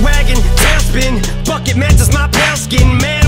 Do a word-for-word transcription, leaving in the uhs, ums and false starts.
wagon, tailspin. Bucket matches my pale skin, man.